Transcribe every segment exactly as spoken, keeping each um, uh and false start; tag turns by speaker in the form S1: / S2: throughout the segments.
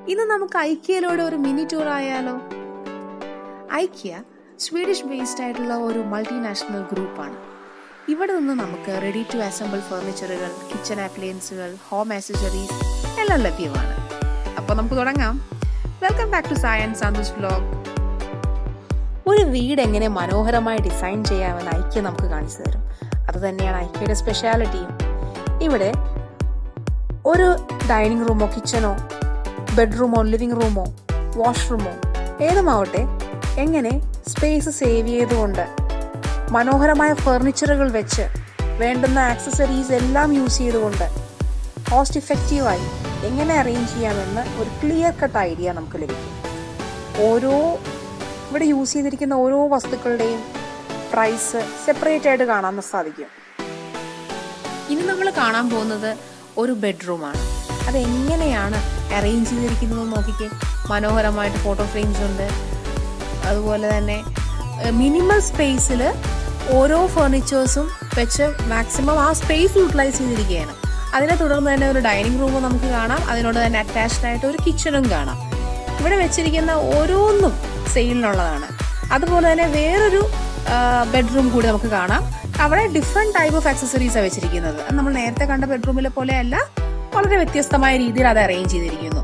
S1: ഇന്ന് നമുക്ക് ഐക്കിയയിലൂടെ ഒരു മിനി ടൂർ ആയാലോ? ഐക്കിയ സ്വീഡിഷ് ബേസ്ഡ് ആയിട്ടുള്ള ഒരു മൾട്ടിനാഷണൽ ഗ്രൂപ്പാണ്. ഇവിടെ നിന്ന് നമുക്ക് റെഡി ടു അസംബിൾ ഫർണിച്ചറുകൾ, കിച്ചൺ അപ്ലയൻസുകൾ, ഹോം ആക്സസറീസ് എല്ലാം ലഭ്യമാണ്. അപ്പോൾ നമുക്ക് തുടങ്ങാം. Welcome back to Santhu's vlog. ഒരു വീട് എങ്ങനെ മനോഹരമായി ഡിസൈൻ ചെയ്യാമെന്ന് ഐക്കിയ നമുക്ക് കാണിച്ചു തരും. അത് തന്നെയാണ് ഐക്കിയയുടെ സ്പെഷ്യാലിറ്റിയും. ഇവിടെ ഒരു ഡൈനിങ് റൂമോ കിച്ചണോ ബെഡ്റൂമോ ലിവിംഗ് റൂമോ വാഷ്റൂമോ ഏതുമാവട്ടെ എങ്ങനെ സ്പേസ് സേവ് ചെയ്തുകൊണ്ട് മനോഹരമായ ഫർണിച്ചറുകൾ വെച്ച് വേണ്ടുന്ന ആക്സസറീസ് എല്ലാം യൂസ് ചെയ്തുകൊണ്ട് കോസ്റ്റ് ഇഫക്റ്റീവായി എങ്ങനെ അറേഞ്ച് ചെയ്യാമെന്ന് ഒരു ക്ലിയർ കട്ട് ഐഡിയ നമുക്ക് ലഭിക്കും. ഓരോ ഇവിടെ യൂസ് ചെയ്തിരിക്കുന്ന ഓരോ വസ്തുക്കളുടെയും പ്രൈസ് സെപ്പറേറ്റ് ആയിട്ട് കാണാൻ സാധിക്കും. ഇനി നമ്മൾ കാണാൻ പോകുന്നത് ഒരു ബെഡ്റൂമാണ്. അതെങ്ങനെയാണ് അറേഞ്ച് ചെയ്തിരിക്കുന്നത് നോക്കിക്കേ. മനോഹരമായിട്ട് ഫോട്ടോ ഫ്രെയിംസ് ഉണ്ട്. അതുപോലെ തന്നെ മിനിമൽ സ്പേസിൽ ഓരോ ഫർണിച്ചേഴ്സും വെച്ച് മാക്സിമം ആ സ്പേസ് യൂട്ടിലൈസ് ചെയ്തിരിക്കുകയാണ്. അതിനെ തുടർന്ന് തന്നെ ഒരു ഡൈനിങ് റൂം നമുക്ക് കാണാം. അതിനോട് തന്നെ അറ്റാച്ച്ഡ് ആയിട്ട് ഒരു കിച്ചണും കാണാം. ഇവിടെ വെച്ചിരിക്കുന്ന ഓരോന്നും സെയിലിനുള്ളതാണ്. അതുപോലെ തന്നെ വേറൊരു ബെഡ്റൂം കൂടി നമുക്ക് കാണാം. അവിടെ ഡിഫറെന്റ് ടൈപ്പ് ഓഫ് ആക്സസറീസാണ് വെച്ചിരിക്കുന്നത്. നമ്മൾ നേരത്തെ കണ്ട ബെഡ്റൂമിലെ പോലെയല്ല, വളരെ വ്യത്യസ്തമായ രീതിയിൽ അത് അറേഞ്ച് ചെയ്തിരിക്കുന്നു.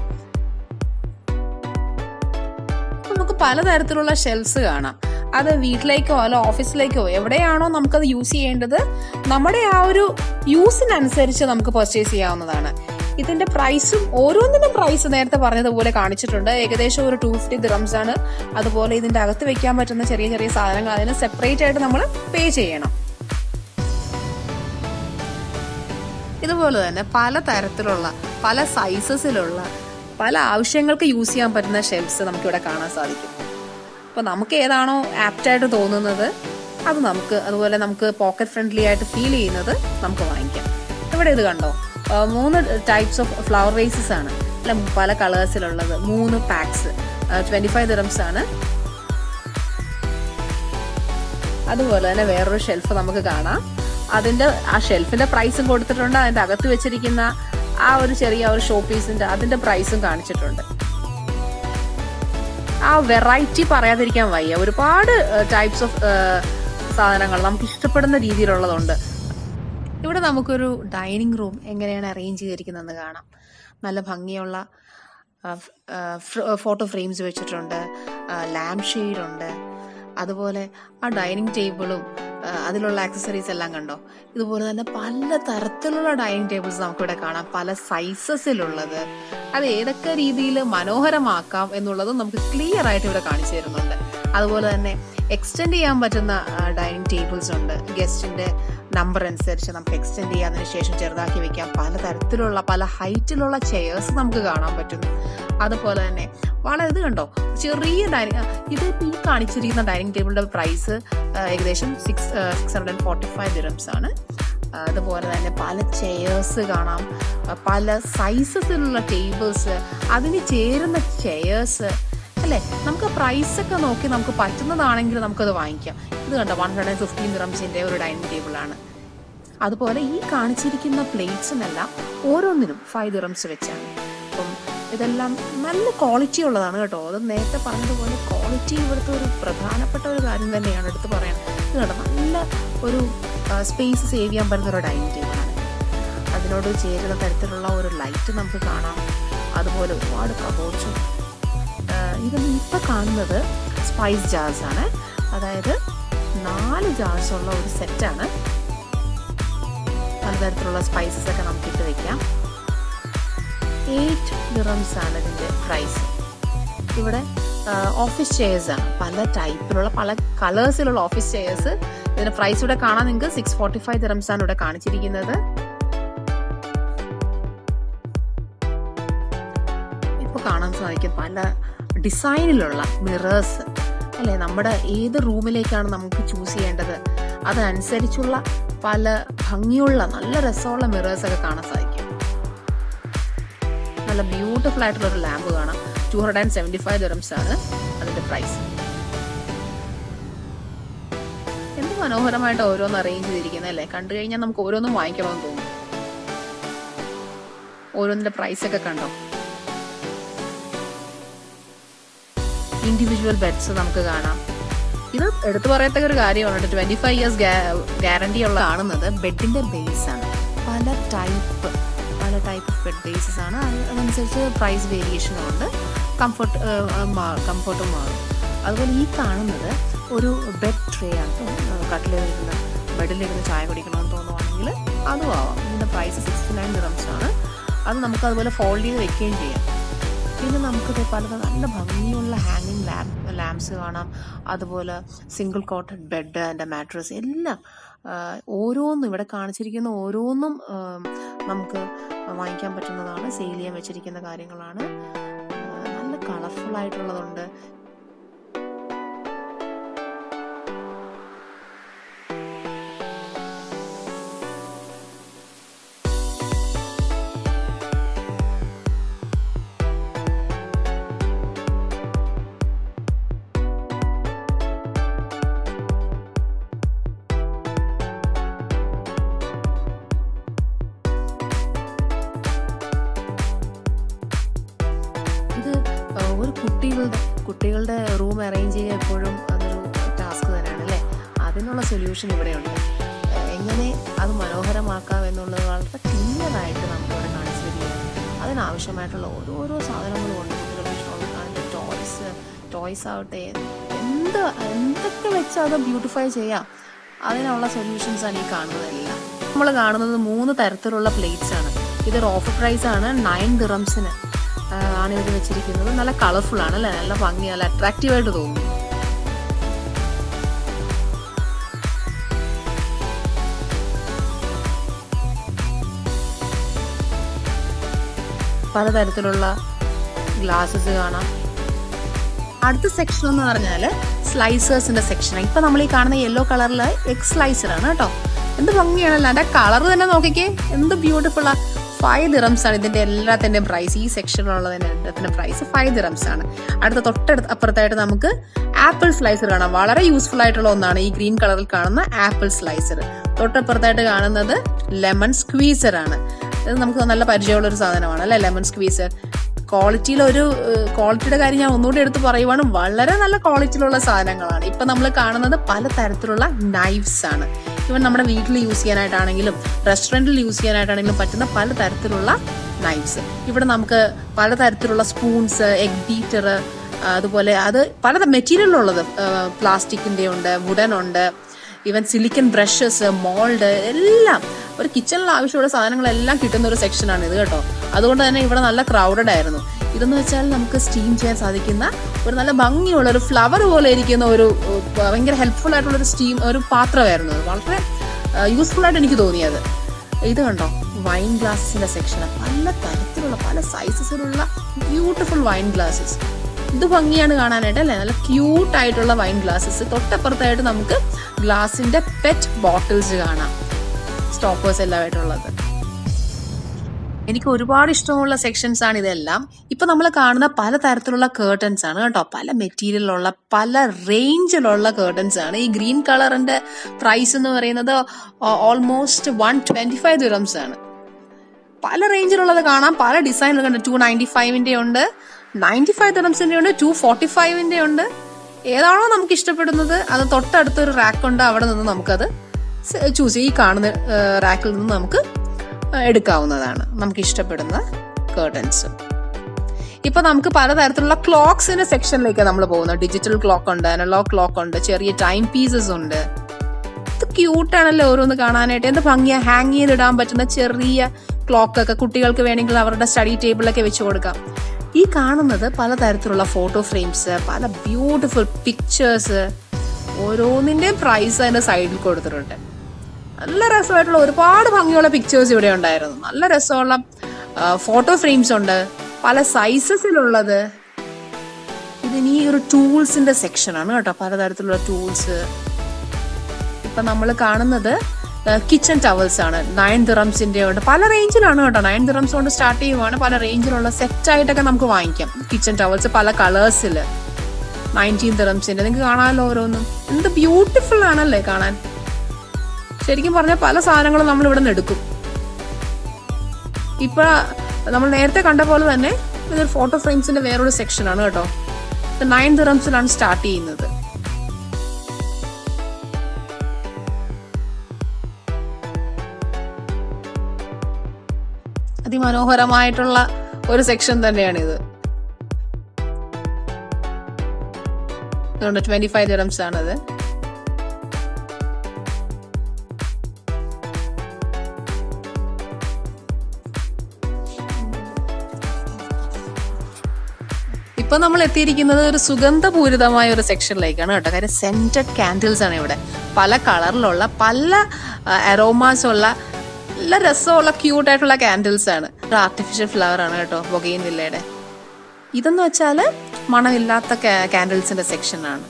S1: നമുക്ക് പലതരത്തിലുള്ള ഷെൽഫ്സ് കാണാം. അത് വീട്ടിലേക്കോ അല്ല ഓഫീസിലേക്കോ എവിടെയാണോ നമുക്കത് യൂസ് ചെയ്യേണ്ടത്, നമ്മുടെ ആ ഒരു യൂസിനനുസരിച്ച് നമുക്ക് പർച്ചേസ് ചെയ്യാവുന്നതാണ്. ഇതിന്റെ പ്രൈസും ഓരോന്നിനും പ്രൈസ് നേരത്തെ പറഞ്ഞതുപോലെ കാണിച്ചിട്ടുണ്ട്. ഏകദേശം ഒരു ടു ഫിഫ്റ്റി ദിറംസ് ആണ്. അതുപോലെ ഇതിന്റെ അകത്ത് വെക്കാൻ പറ്റുന്ന ചെറിയ ചെറിയ സാധനങ്ങൾ അതിന് സെപ്പറേറ്റ് ആയിട്ട് നമ്മൾ പേ ചെയ്യണം. ഇതുപോലെ തന്നെ പല തരത്തിലുള്ള പല സൈസസിലുള്ള പല ആവശ്യങ്ങൾക്ക് യൂസ് ചെയ്യാൻ പറ്റുന്ന ഷെൽഫ്സ് നമുക്കിവിടെ കാണാൻ സാധിക്കും. അപ്പോൾ നമുക്ക് ഏതാണോ ആപ്റ്റായിട്ട് തോന്നുന്നത് അത് നമുക്ക്, അതുപോലെ നമുക്ക് പോക്കറ്റ് ഫ്രണ്ട്ലി ആയിട്ട് ഫീൽ ചെയ്യുന്നത് നമുക്ക് വാങ്ങിക്കാം. ഇവിടെ ഇത് കണ്ടോ, മൂന്ന് ടൈപ്സ് ഓഫ് ഫ്ലവർ വേസസ് ആണ്, അല്ല പല കളേഴ്സിലുള്ളത്. മൂന്ന് പാക്സ് ട്വന്റി ഫൈവ് ദിറംസ് ആണ്. അതുപോലെ തന്നെ വേറൊരു ഷെൽഫ് നമുക്ക് കാണാം. അതിന്റെ ആ ഷെൽഫിന്റെ പ്രൈസും കൊടുത്തിട്ടുണ്ട്. അതിന്റെ അകത്ത് വെച്ചിരിക്കുന്ന ആ ഒരു ചെറിയ ഒരു ഷോ പീസിന്റെ അതിന്റെ പ്രൈസും കാണിച്ചിട്ടുണ്ട്. ആ വെറൈറ്റി പറയാതിരിക്കാൻ വയ്യ. ഒരുപാട് ടൈപ്സ് ഓഫ് സാധനങ്ങൾ നമുക്ക് ഇഷ്ടപ്പെടുന്ന രീതിയിലുള്ളതുണ്ട്. ഇവിടെ നമുക്കൊരു ഡൈനിങ് റൂം എങ്ങനെയാണ് അറേഞ്ച് ചെയ്തിരിക്കുന്നതെന്ന് കാണാം. നല്ല ഭംഗിയുള്ള ഫോട്ടോ ഫ്രെയിംസ് വെച്ചിട്ടുണ്ട്, ലാംപ് ഷെയ്ഡ് ഉണ്ട്. അതുപോലെ ആ ഡൈനിങ് ടേബിളും അതിലുള്ള ആക്സസറീസ് എല്ലാം കണ്ടോ. ഇതുപോലെ തന്നെ പല തരത്തിലുള്ള ഡൈനിങ് ടേബിൾസ് നമുക്കിവിടെ കാണാം, പല സൈസസിലുള്ളത്. അത് ഏതൊക്കെ രീതിയിൽ മനോഹരമാക്കാം എന്നുള്ളതും നമുക്ക് ക്ലിയർ ആയിട്ട് ഇവിടെ കാണിച്ചു തരുന്നുണ്ട്. അതുപോലെ തന്നെ എക്സ്റ്റെൻഡ് ചെയ്യാൻ പറ്റുന്ന ഡൈനിങ് ടേബിൾസ് ഉണ്ട്. ഗസ്റ്റിന്റെ നമ്പർ അനുസരിച്ച് നമുക്ക് എക്സ്റ്റെൻഡ് ചെയ്യാം, അതിനുശേഷം ചെറുതാക്കി വെക്കാം. പല തരത്തിലുള്ള പല ഹൈറ്റിലുള്ള ചെയേഴ്സ് നമുക്ക് കാണാൻ പറ്റുന്നു. അതുപോലെ തന്നെ വളരെ ഇത് കണ്ടോ, ചെറിയ ഡൈനിങ് ഇത് ഈ കാണിച്ചിരിക്കുന്ന ഡൈനിങ് ടേബിളിന്റെ പ്രൈസ് ഏകദേശം six six hundred and forty five dirhams ആണ്. അതുപോലെ തന്നെ പല ചെയേഴ്സ് കാണാം, പല സൈസസിലുള്ള ടേബിൾസ്, അതിന് ചേരുന്ന ചെയേഴ്സ് അല്ലേ. നമുക്ക് പ്രൈസ് ഒക്കെ നോക്കി നമുക്ക് പറ്റുന്നതാണെങ്കിൽ നമുക്കത് വാങ്ങിക്കാം. ഇത് കണ്ടോ, വൺ ഹൺഡ്രഡ് ആൻഡ് ഫിഫ്റ്റീൻ ദിറംസിന്റെ ഒരു ഡൈനിങ് ടേബിൾ ആണ്. അതുപോലെ ഈ കാണിച്ചിരിക്കുന്ന പ്ലേറ്റ്സിനെല്ലാം ഓരോന്നിനും ഫൈവ് ദിറംസ് വെച്ചാണ്. അപ്പം ഇതെല്ലാം നല്ല ക്വാളിറ്റി ഉള്ളതാണ് കേട്ടോ. അത് നേരത്തെ പറഞ്ഞതുപോലെ ക്വാളിറ്റി ഇവിടുത്തെ ഒരു പ്രധാനപ്പെട്ട ഒരു കാര്യം തന്നെയാണ് എടുത്ത് പറയാൻ. ഇത് കണ്ടോ, നല്ല ഒരു സ്പേസ് സേവ് ചെയ്യാൻ പറ്റുന്ന ഒരു ഡൈനിങ് ടേബിളാണ്. അതിനോട് ചേരുന്ന തരത്തിലുള്ള ഒരു ലൈറ്റ് നമുക്ക് കാണാം. അതുപോലെ ഒരുപാട് കബോർഡ്സും. ഇതൊന്നും ഇപ്പം കാണുന്നത് സ്പൈസ് ജാർസ് ആണ്. അതായത് നാല് ജാർസ് ഉള്ള ഒരു സെറ്റാണ്. പലതരത്തിലുള്ള സ്പൈസസ് ഒക്കെ നമുക്ക് ഇട്ട് വെക്കാം. എയ്റ്റ് ദിറംസ് ആണ് ഇതിന്റെ പ്രൈസ്. ഇവിടെ ഓഫീസ് ചെയേഴ്സ് ആണ്, പല ടൈപ്പിലുള്ള പല കളേഴ്സിലുള്ള ഓഫീസ് ചെയേഴ്സ്. ഇതിന്റെ പ്രൈസ് ഇവിടെ കാണാൻ നിങ്ങൾക്ക് സിക്സ് ഫോർട്ടി ഫൈവ് ദിറംസ് ആണ് ഇവിടെ കാണിച്ചിരിക്കുന്നത്. ഇപ്പൊ കാണാൻ സാധിക്കും പല ഡിസൈനിലുള്ള മിറേഴ്സ് അല്ലെ. നമ്മുടെ ഏത് റൂമിലേക്കാണ് നമുക്ക് ചൂസ് ചെയ്യേണ്ടത് അതനുസരിച്ചുള്ള പല ഭംഗിയുള്ള നല്ല രസമുള്ള മിറേഴ്സ് ഒക്കെ കാണാൻ സാധിക്കും. നല്ല ബ്യൂട്ടിഫുൾ ആയിട്ടുള്ള ഒരു ലാമ്പ് കാണാം. Two hundred and seventy five dirhams ആണ് അതിന്റെ പ്രൈസ്. എന്ത് മനോഹരമായിട്ട് ഓരോന്ന് അറേഞ്ച് ചെയ്തിരിക്കുന്നത് അല്ലേ. കണ്ടു കഴിഞ്ഞാൽ നമുക്ക് ഓരോന്നും വാങ്ങിക്കണമെന്ന് തോന്നും. ഓരോന്നിന്റെ പ്രൈസ് ഒക്കെ കണ്ടോ. ഇൻഡിവിജ്വൽ ബെഡ്സ് നമുക്ക് കാണാം. ഇത് എടുത്തു പറയത്തക്ക ഒരു കാര്യമാണ്. ട്വന്റി ഫൈവ് ഇയേഴ്സ് ഗ്യാരണ്ടി ഉള്ള കാണുന്നത് ബെഡിന്റെ ബേസ് ആണ്. പല ടൈപ്പ് പല ടൈപ്പ് ഓഫ് ബെഡ് ബേസസ് ആണ്. അതനുസരിച്ച് പ്രൈസ് വേരിയേഷനും ഉണ്ട്, കംഫർട്ട് കംഫർട്ടും മാറും. അതുപോലെ ഈ കാണുന്നത് ഒരു ബെഡ് ട്രേ ആണ്. കട്ടിലിരുന്ന് ബെഡിലിരുന്ന് ചായ കുടിക്കണമെന്ന് തോന്നുവാണെങ്കിൽ അതും ആവാം. ഇതിൻ്റെ പ്രൈസ് സിക്സ്റ്റി നയൻ ദിറംസ് ആണ്. അത് നമുക്ക് അതുപോലെ ഫോൾഡ് ചെയ്ത് വെക്കുകയും ചെയ്യാം. പിന്നെ നമുക്കിത് പല നല്ല ഭംഗിയുള്ള ഹാങ്ങിങ് ലാമ്പ് ലാമ്പ്സ് കാണാം. അതുപോലെ single coated bed and mattress എല്ലാം ഓരോന്നും ഇവിടെ കാണിച്ചിരിക്കുന്ന ഓരോന്നും നമുക്ക് വാങ്ങിക്കാൻ പറ്റുന്നതാണ്. സെയിൽ ചെയ്യാൻ വെച്ചിരിക്കുന്ന കാര്യങ്ങളാണ്. നല്ല കളർഫുൾ ആയിട്ടുള്ളതുണ്ട്. ഒരു കുട്ടികളുടെ കുട്ടികളുടെ റൂം അറേഞ്ച് ചെയ്യുക എപ്പോഴും അതൊരു ടാസ്ക് തന്നെയാണ് അല്ലേ. അതിനുള്ള സൊല്യൂഷൻ ഇവിടെയുണ്ട്. എങ്ങനെ അത് മനോഹരമാക്കാം എന്നുള്ളത് വളരെ ക്ലിയറായിട്ട് നമുക്കിവിടെ കാണിച്ചു തരികയാണ്. അതിനാവശ്യമായിട്ടുള്ള ഓരോരോ സാധനങ്ങളും ഉണ്ട്. കുട്ടികളുടെ ടോയ്സ് ടോയ്സ് ആവട്ടെ, എന്ത് എന്തൊക്കെ വെച്ചാൽ അത് ബ്യൂട്ടിഫൈ ചെയ്യാം, അതിനുള്ള സൊല്യൂഷൻസാണ് ഈ കാണുന്നതെല്ലാം. നമ്മൾ കാണുന്നത് മൂന്ന് തരത്തിലുള്ള പ്ലേറ്റ്സ് ആണ്. ഇതൊരു ഓഫർ പ്രൈസ് ആണ്. നയൻ ദിറംസിന് ആണ് ഇവർ വെച്ചിരിക്കുന്നത്. നല്ല കളർഫുൾ ആണ് അല്ലേ, നല്ല ഭംഗി, നല്ല അട്രാക്റ്റീവായിട്ട് തോന്നുന്നു. പലതരത്തിലുള്ള ഗ്ലാസസ് കാണാം. അടുത്ത സെക്ഷൻ എന്ന് പറഞ്ഞാൽ സ്ലൈസേഴ്സിന്റെ സെക്ഷനാണ്. ഇപ്പൊ നമ്മൾ ഈ കാണുന്ന യെല്ലോ കളറില് എഗ് സ്ലൈസർ ആണ് കേട്ടോ. എന്ത് ഭംഗിയാണല്ലോ, അതിന്റെ കളർ തന്നെ നോക്കിക്കേ, എന്ത് ബ്യൂട്ടിഫുൾ ആ. ഫൈവ് ദിറംസ് ആണ് ഇതിന്റെ എല്ലാത്തിന്റെയും പ്രൈസ്. ഈ സെക്ഷനിലുള്ളതിന്റെ എല്ലാത്തിന്റെ പ്രൈസ് ഫൈവ് ദിറംസ് ആണ്. അടുത്ത തൊട്ടടുത്ത് അപ്പുറത്തായിട്ട് നമുക്ക് ആപ്പിൾ സ്ലൈസർ കാണാം. വളരെ യൂസ്ഫുൾ ആയിട്ടുള്ള ഒന്നാണ് ഈ ഗ്രീൻ കളറിൽ കാണുന്ന ആപ്പിൾ സ്ലൈസർ. തൊട്ടപ്പുറത്തായിട്ട് കാണുന്നത് ലെമൺ സ്ക്വീസർ ആണ്. ഇത് നമുക്ക് നല്ല പരിചയമുള്ള ഒരു സാധനമാണ് അല്ലെ, ലെമൺ സ്ക്വീസർ. ക്വാളിറ്റിയിൽ ഒരു ക്വാളിറ്റിയുടെ കാര്യം ഞാൻ ഒന്നുകൂടി എടുത്ത് പറയുവാണ്, വളരെ നല്ല ക്വാളിറ്റിയിലുള്ള സാധനങ്ങളാണ്. ഇപ്പൊ നമ്മൾ കാണുന്നത് പലതരത്തിലുള്ള നൈഫ്സ് ആണ്. ഇവൻ നമ്മുടെ വീട്ടിൽ യൂസ് ചെയ്യാനായിട്ടാണെങ്കിലും റെസ്റ്റോറൻറ്റിൽ യൂസ് ചെയ്യാനായിട്ടാണെങ്കിലും പറ്റുന്ന പലതരത്തിലുള്ള നൈഫ്സ്. ഇവിടെ നമുക്ക് പലതരത്തിലുള്ള സ്പൂൺസ്, എഗ് ബീറ്റർ, അതുപോലെ അത് പല മെറ്റീരിയലുള്ളത്, പ്ലാസ്റ്റിക്കിന്റെ ഉണ്ട്, വുഡൻ ഉണ്ട്, ഈവൻ സിലിക്കൺ ബ്രഷസ്, മോൾഡ്, എല്ലാം ഒരു കിച്ചണിൽ ആവശ്യമുള്ള സാധനങ്ങളെല്ലാം കിട്ടുന്ന ഒരു സെക്ഷനാണ് ഇത് കേട്ടോ. അതുകൊണ്ട് തന്നെ ഇവിടെ നല്ല ക്രൗഡഡ് ആയിരുന്നു. ഇതെന്ന് വെച്ചാൽ നമുക്ക് സ്റ്റീം ചെയ്യാൻ സാധിക്കുന്ന ഒരു നല്ല ഭംഗിയുള്ള ഒരു ഫ്ലവർ പോലെ ഇരിക്കുന്ന ഒരു ഭയങ്കര ഹെൽപ്ഫുൾ ആയിട്ടുള്ള ഒരു സ്റ്റീം ഒരു പാത്രമായിരുന്നു. വളരെ യൂസ്ഫുൾ ആയിട്ട് എനിക്ക് തോന്നിയത്. ഇത് കണ്ടോ, വൈൻ ഗ്ലാസസിന്റെ സെക്ഷന് പല തരത്തിലുള്ള പല സൈസസിലുള്ള ബ്യൂട്ടിഫുൾ വൈൻ ഗ്ലാസസ്. ഇത് ഭംഗിയാണ് കാണാനായിട്ട് അല്ലേ, നല്ല ക്യൂട്ട് ആയിട്ടുള്ള വൈൻ ഗ്ലാസസ്. തൊട്ടപ്പുറത്തായിട്ട് നമുക്ക് ഗ്ലാസിന്റെ പെറ്റ് ബോട്ടിൽസ് കാണാം, സ്റ്റോപ്പേഴ്സ് എല്ലാമായിട്ടുള്ളത്. എനിക്ക് ഒരുപാട് ഇഷ്ടമുള്ള സെക്ഷൻസ് ആണ് ഇതെല്ലാം. ഇപ്പൊ നമ്മൾ കാണുന്ന പലതരത്തിലുള്ള കേർട്ടൻസ് ആണ് കേട്ടോ, പല മെറ്റീരിയലുള്ള പല റേഞ്ചിലുള്ള കേർട്ടൻസ് ആണ്. ഈ ഗ്രീൻ കളറിന്റെ പ്രൈസ് എന്ന് പറയുന്നത് almost one twenty five dirhams ആണ്. പല റേഞ്ചിലുള്ളത് കാണാം, പല ഡിസൈനിലുണ്ട്. ടു നയൻറ്റി ഫൈവിന്റെ ഉണ്ട്, നയൻറ്റി ഫൈവ് ദിറംസിന്റെ ഉണ്ട്, ടു ഫോർട്ടി ഫൈവിന്റെ ഉണ്ട്. ഏതാണോ നമുക്ക് ഇഷ്ടപ്പെടുന്നത് അത് തൊട്ടടുത്തൊരു റാക്ക് ഉണ്ട്, അവിടെ നിന്ന് നമുക്കത് ചൂസ് ചെയ്യും. ഈ കാണുന്ന റാക്കിൽ നിന്ന് നമുക്ക് എടുക്കാവുന്നതാണ് നമുക്ക് ഇഷ്ടപ്പെടുന്ന കേർട്ടൻസ്. ഇപ്പൊ നമുക്ക് പലതരത്തിലുള്ള ക്ലോക്സിന്റെ സെക്ഷനിലേക്ക് നമ്മൾ പോകുന്നത്. ഡിജിറ്റൽ ക്ലോക്ക് ഉണ്ട്, അനലോഗ് ക്ലോക്ക് ഉണ്ട്, ചെറിയ ടൈം പീസസ് ഉണ്ട്. ഇത് ക്യൂട്ടാണല്ലോ ഓരോന്ന് കാണാനായിട്ട്. എന്ത് ഭംഗിയാ, ഹാങ് ചെയ്തിടാൻ പറ്റുന്ന ചെറിയ ക്ലോക്ക് ഒക്കെ കുട്ടികൾക്ക് വേണമെങ്കിൽ അവരുടെ സ്റ്റഡി ടേബിളിലൊക്കെ വെച്ച് കൊടുക്കാം. ഈ കാണുന്നത് പലതരത്തിലുള്ള ഫോട്ടോ ഫ്രെയിംസ്, പല ബ്യൂട്ടിഫുൾ പിക്ചേഴ്സ്, ഓരോന്നിന്റെയും പ്രൈസ് അതിന്റെ സൈഡിൽ കൊടുത്തിട്ടുണ്ട്. നല്ല രസമായിട്ടുള്ള ഒരുപാട് ഭംഗിയുള്ള പിക്ചേഴ്സ് ഇവിടെ ഉണ്ടായിരുന്നു. നല്ല രസമുള്ള ഫോട്ടോ ഫ്രെയിംസ് ഉണ്ട്, പല സൈസസിലുള്ളത്. ഇതിനി ഒരു ടൂൾസിന്റെ സെക്ഷനാണ് കേട്ടോ, പലതരത്തിലുള്ള ടൂൾസ്. ഇപ്പൊ നമ്മൾ കാണുന്നത് കിച്ചൺ ടവൽസ് ആണ്. നയൻ ദിറംസിന്റെ ഉണ്ട്, പല റേഞ്ചിലാണ് കേട്ടോ. നയൻ ദിറംസ് കൊണ്ട് സ്റ്റാർട്ട് ചെയ്യുവാണ്. പല റേഞ്ചിലുള്ള സെറ്റ് ആയിട്ടൊക്കെ നമുക്ക് വാങ്ങിക്കാം കിച്ചൺ ടവൽസ്, പല കളേഴ്സിൽ. നയൻറ്റീൻ ദിറംസിന്റെ നിങ്ങൾക്ക് കാണാമല്ലോ ഓരോന്നും. എന്ത് ബ്യൂട്ടിഫുൾ ആണല്ലേ കാണാൻ. ശരിക്കും പറഞ്ഞാൽ പല സാധനങ്ങളും നമ്മൾ ഇവിടെ നിന്ന് എടുക്കും. ഇപ്പൊ നമ്മൾ നേരത്തെ കണ്ട പോലെ തന്നെ ഇതൊരു ഫോട്ടോ ഫ്രെയിംസിന്റെ വേറൊരു സെക്ഷനാണ് കേട്ടോ. ഇത് നയൻ ദിറംസിലാണ് സ്റ്റാർട്ട് ചെയ്യുന്നത്. അതിമനോഹരമായിട്ടുള്ള ഒരു സെക്ഷൻ തന്നെയാണിത്. ട്വന്റി ഫൈവ് ദിറംസ് ആണത്. ഇപ്പൊ നമ്മൾ എത്തിയിരിക്കുന്നത് ഒരു സുഗന്ധപൂരിതമായ ഒരു സെക്ഷനിലേക്കാണ് കേട്ടോ. കാര്യം സെന്റഡ് കാൻഡിൽസ് ആണ് ഇവിടെ. പല കളറിലുള്ള പല അരോമാസ് ഉള്ള നല്ല രസമുള്ള ക്യൂട്ടായിട്ടുള്ള കാൻഡിൽസ് ആണ്. ആർട്ടിഫിഷ്യൽ ഫ്ലവർ ആണ് കേട്ടോ ബൊഗെയിൻ വില്ലയുടെ. ഇതെന്ന് വെച്ചാൽ മണമില്ലാത്ത കാൻഡിൽസിന്റെ സെക്ഷൻ ആണ്.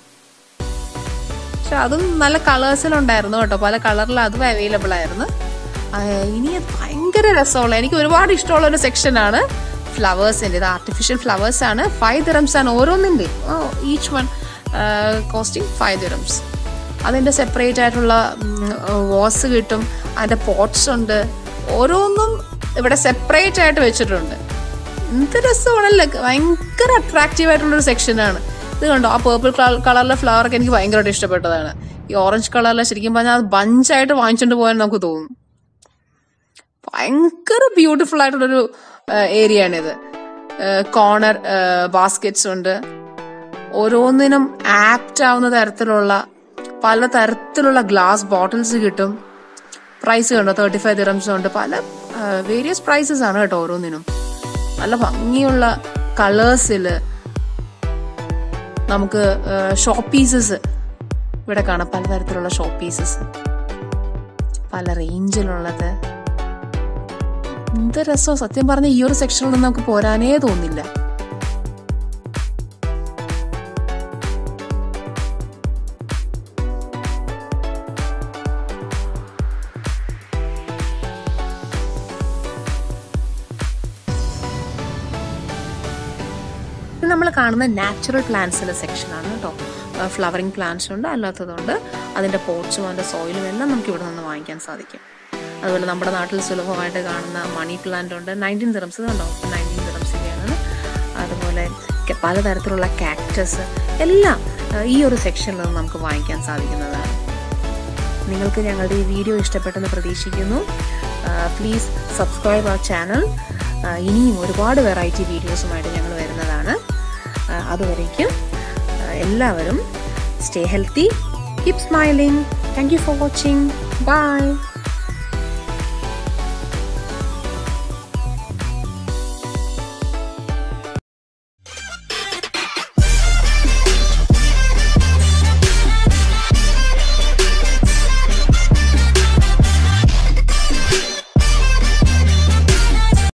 S1: പക്ഷെ അതും നല്ല കളേഴ്സിലുണ്ടായിരുന്നു കേട്ടോ. പല കളറിൽ അതും അവൈലബിൾ ആയിരുന്നു. ഇനി ഭയങ്കര രസമുള്ള, എനിക്ക് ഒരുപാട് ഇഷ്ടമുള്ള ഒരു സെക്ഷനാണ് ഫ്ലവേഴ്സിന്റെ. ഇത് ആർട്ടിഫിഷ്യൽ ഫ്ലവേഴ്സ് ആണ്. ഫൈവ് ദിറംസ് ആണ് ഓരോന്നിന്റെ. Each one costing five dirhams. അതിന്റെ സെപ്പറേറ്റ് ആയിട്ടുള്ള വാസ് കിട്ടും. അതിന്റെ പോട്ട്സ് ഉണ്ട്. ഓരോന്നും ഇവിടെ സെപ്പറേറ്റ് ആയിട്ട് വെച്ചിട്ടുണ്ട്. എന്ത് രസമാണല്ലേ, ഭയങ്കര അട്രാക്റ്റീവ് ആയിട്ടുള്ളൊരു സെക്ഷനാണ് ഇത്. കണ്ടോ, ആ പേർപ്പിൾ കളറിലെ ഫ്ലവർ ഒക്കെ എനിക്ക് ഭയങ്കരമായിട്ട് ഇഷ്ടപ്പെട്ടതാണ്. ഈ ഓറഞ്ച് കളറിലെ ശരിക്കും പറഞ്ഞാൽ അത് ബഞ്ചായിട്ട് വാങ്ങിച്ചുകൊണ്ട് പോകാൻ നമുക്ക് തോന്നും. ഭയങ്കര ബ്യൂട്ടിഫുൾ ആയിട്ടുള്ളൊരു ഏരിയ ആണിത്. കോർണർ ബാസ്കറ്റ്സ് ഉണ്ട്. ഓരോന്നിനും ആപ്റ്റ് ആവുന്ന തരത്തിലുള്ള പല തരത്തിലുള്ള ഗ്ലാസ് ബോട്ടിൽസ് കിട്ടും. പ്രൈസ് കണ്ടോ, തേർട്ടി ഫൈവ് ദിറംസ് ഉണ്ട്. പല വേരിയസ് പ്രൈസസ് ആണ് കേട്ടോ ഓരോന്നിനും. നല്ല ഭംഗിയുള്ള കളേഴ്സില് നമുക്ക് ഷോപ്പ് പീസസ് ഇവിടെ കാണാം. പലതരത്തിലുള്ള ഷോപ്പ് പീസസ് പല റേഞ്ചിലുള്ളത്. എന്ത് രസം സത്യം പറഞ്ഞ. ഈ ഒരു സെക്ഷനിൽ നിന്ന് നമുക്ക് പോരാനേ തോന്നില്ല. നമ്മൾ കാണുന്ന നാച്ചുറൽ പ്ലാന്റ്സിന്റെ സെക്ഷനാണ് കേട്ടോ. ഫ്ലവറിങ് പ്ലാന്റ്സ് ഉണ്ട്, അല്ലാത്തതുണ്ട്. അതിന്റെ പോട്ട്സും അതിന്റെ സോയിലും എല്ലാം നമുക്ക് ഇവിടെ നിന്ന് വാങ്ങിക്കാൻ സാധിക്കും. അതുപോലെ നമ്മുടെ നാട്ടിൽ സുലഭമായിട്ട് കാണുന്ന മണി പ്ലാന്റ് ഉണ്ട്. നയൻറ്റീൻ ദിറംസ് കണ്ടോ, നയൻറ്റീൻ ദിറംസിന്റെയാണ്. അതുപോലെ പലതരത്തിലുള്ള കാക്ടസ് എല്ലാം ഈ ഒരു സെക്ഷനിൽ നിന്ന് നമുക്ക് വാങ്ങിക്കാൻ സാധിക്കുന്നതാണ്. നിങ്ങൾക്ക് ഞങ്ങളുടെ ഈ വീഡിയോ ഇഷ്ടപ്പെട്ടെന്ന് പ്രതീക്ഷിക്കുന്നു. Please subscribe our channel. ഇനിയും ഒരുപാട് വെറൈറ്റി വീഡിയോസുമായിട്ട് ഞങ്ങൾ വരുന്നതാണ്. അതുവരേക്കും എല്ലാവരും stay healthy, keep smiling. Thank you for watching. By.